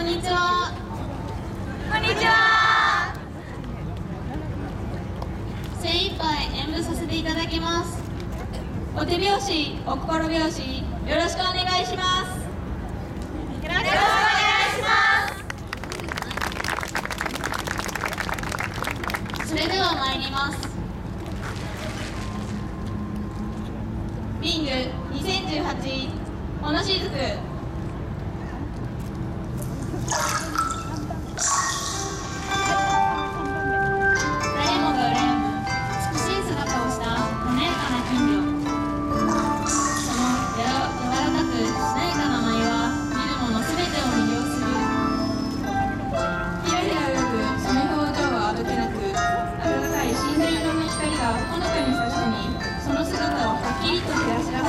んにちは。 こんにちは。 精一杯演舞させていただきます。お手拍子、お心拍子、よろしくお願いします。 よろしくお願いします。 それでは参ります。ビング2018小野しずく。誰もが羨む美しい姿をした華やかな金魚。その柔らかくしなやかな舞は見る者すべてを魅了する。ひらひら泳ぐその表情はあどけなく、暖かい真珠色の光がほのかに差し込み、その姿をはっきりと照らし出す。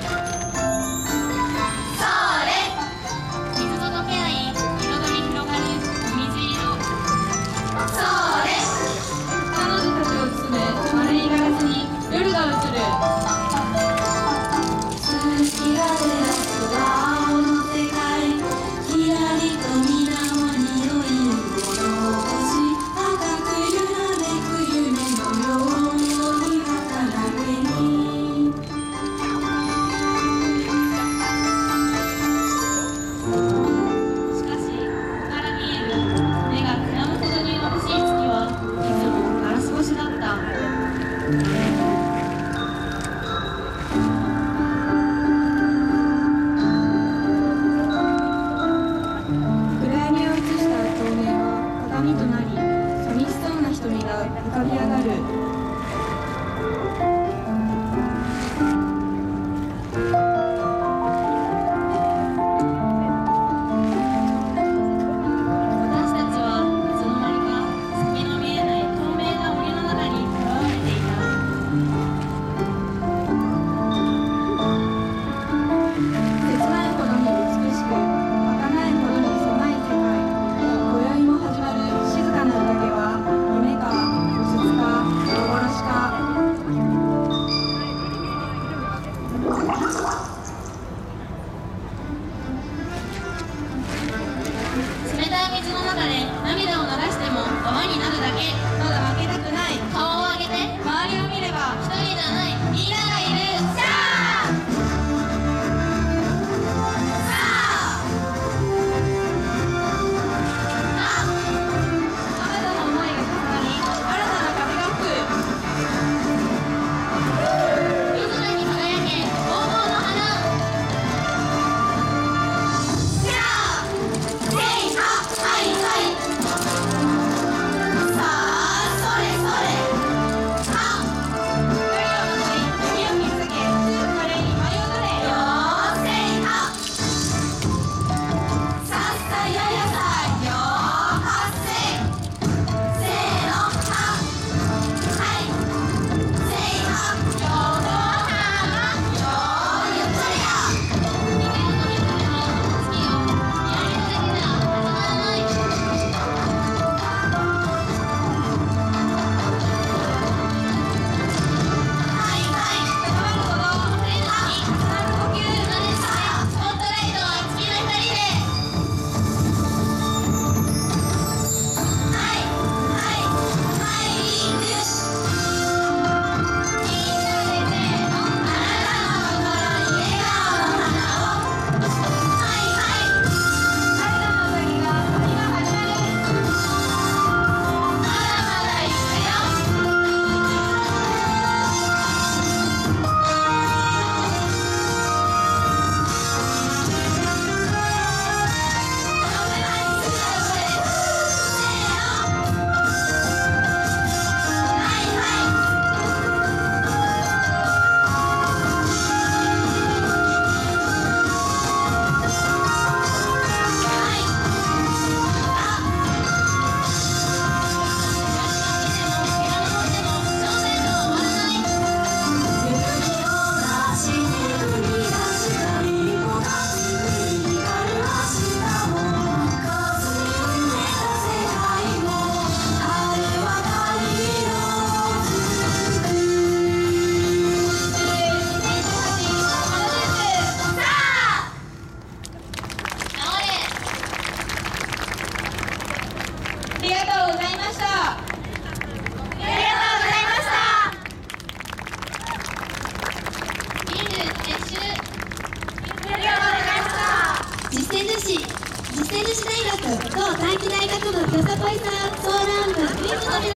水の中で涙を流しても泡になるだけ。まだ負けたくない。顔を上げて周りを見れば一人じゃない、みんながいる。シャーあなたの思いが重なり、新たな風が吹く。夜空に輝け黄金の花。シャーはいはい。 いました。 ありがとうございました。 ビール撤収。 ありがとうございました。 実践主大学同短期大学部よさこいさんソーラン部クイズの皆